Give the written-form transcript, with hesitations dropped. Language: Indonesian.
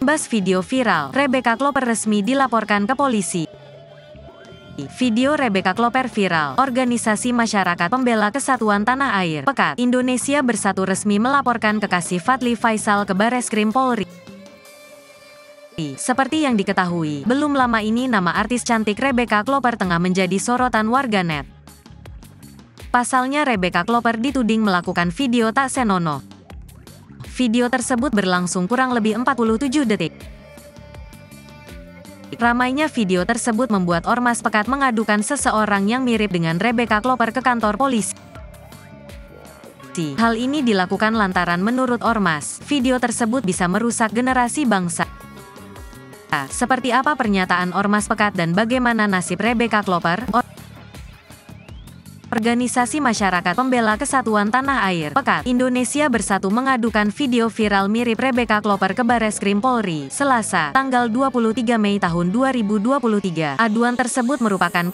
Imbas video viral, Rebecca Klopper resmi dilaporkan ke polisi. Video Rebecca Klopper viral. Organisasi Masyarakat Pembela Kesatuan Tanah Air, Pekat, Indonesia Bersatu resmi melaporkan kekasih Fadly Faisal ke Bareskrim Polri. Seperti yang diketahui, belum lama ini nama artis cantik Rebecca Klopper tengah menjadi sorotan warganet. Pasalnya Rebecca Klopper dituding melakukan video tak senonoh. Video tersebut berlangsung kurang lebih 47 detik. Ramainya video tersebut membuat Ormas Pekat mengadukan seseorang yang mirip dengan Rebecca Klopper ke kantor polisi. Hal ini dilakukan lantaran menurut Ormas, video tersebut bisa merusak generasi bangsa. Seperti apa pernyataan Ormas Pekat dan bagaimana nasib Rebecca Klopper? Organisasi Masyarakat Pembela Kesatuan Tanah Air, Pekat, Indonesia Bersatu mengadukan video viral mirip Rebecca Klopper ke Bareskrim Polri, Selasa, tanggal 23 Mei tahun 2023. Aduan tersebut merupakan